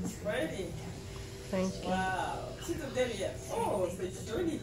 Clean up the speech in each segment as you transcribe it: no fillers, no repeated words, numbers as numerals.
Braiding. Thank you. Wow. She took them here. Oh, c'est joli.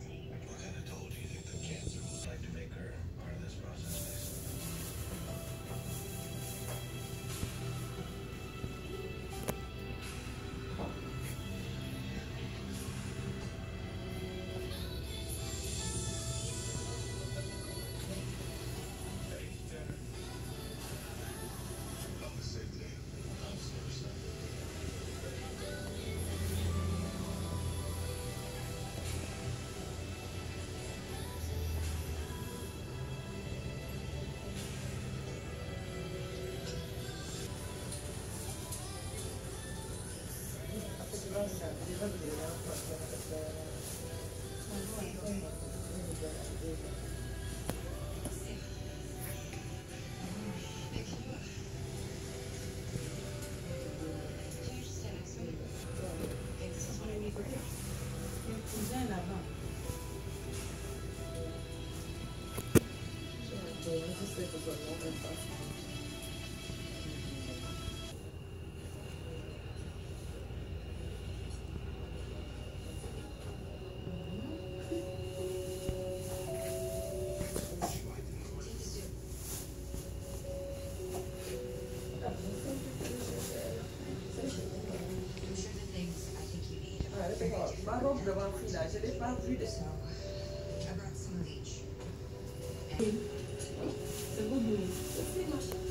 Ma robe devant le là, je l'ai pas vue de ça. C'est beau,